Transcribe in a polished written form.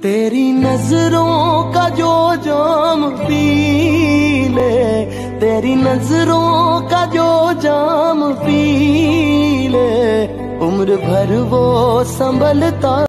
तेरी नजरों का जो जाम पी ले, तेरी नजरों का जो जाम पी ले, उम्र भर वो संभलता